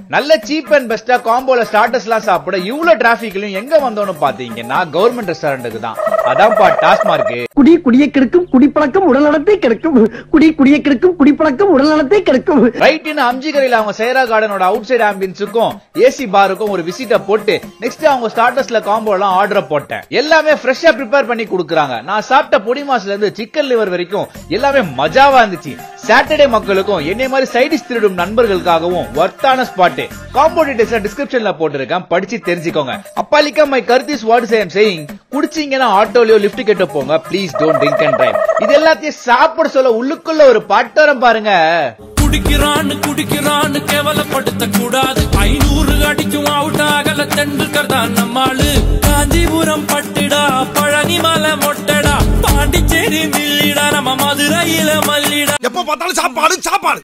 நல்ல cheap and பெஸ்டா காம்போல starters எல்லாம் சாப்பிட இவ்வளவு டிராபிக்லயும் எங்க வந்தோம்னு பாத்தீங்கன்னா கவர்மெண்ட் ரெஸ்டாரண்ட்டுக்கு தான். அதான்ப்பா டாஸ்மார்க். குடியை கெடுக்கும் குடிப்பழக்கம் உடல்நலத்தை கெடுக்கும். குடியை கெடுக்கும் குடிப்பழக்கம் உடல்நலத்தை கெடுக்கும். ரைட்னு அம்ஜிகரையில அவங்க சேரா கார்டனோட அவுட் சைட் ஆம்பியன்ஸுக்கும் ஏசி பாருக்கும் ஒரு விசிட்ட போட்டு நெக்ஸ்ட் அவங்க ஸ்டார்டர்ஸ்ல காம்போ எல்லாம் ஆர்டர் போட்டேன். எல்லாமே ஃப்ரெஷ்ஷா ப்ரிப்பேர் பண்ணி கொடுக்குறாங்க. நான் சாப்பிட்ட பொடி மாஸ்ல இருந்து சிக்கன் லிவர் வரைக்கும் எல்லாமே மஜாவா இருந்துச்சு. சாட்டர்டே மக்களுக்கும் என்னை மாதிரி சைடிஷ் திருடும் நண்பர்களுக்காகவும் வர்த்தான ஸ்பாட். காம்போ டீடைல்ஸ் டிஸ்கிரிப்ஷன்ல போட்டுருக்கேன், படிச்சு தெரிஞ்சுக்கோங்க. அப்பாலிக்கா மை கருத்து is what I am saying. குடிச்சீங்கன்னா ஆட்டோலயோ லிஃப்ட் கேட்டு போங்க, please don't drink and drive. இது எல்லாத்தையும் சாப்பிட சொல்ல உள்ளுக்குள்ள ஒரு பாட்டோரம் பாருங்க. குடிக்கிறான்னு கேவலப்படுத்த கூடாது. 500 அடிக்கும் அவுட் ஆகல தெண்டுல்கர் தான் நம்மாளு. காஞ்சிபுரம் பட்டுடா, பழனிமலை மொட்டடா, பாண்டிச்சேரி மில்லிடா, நம்ம மதுரையில மல்லிடா. எப்ப பார்த்தாலும் சாப்பாடு சாப்பாடு.